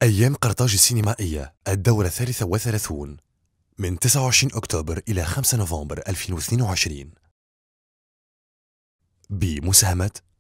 أيام قرطاج السينمائية الدورة 33 من 29 أكتوبر إلى 5 نوفمبر 2022 بمساهمة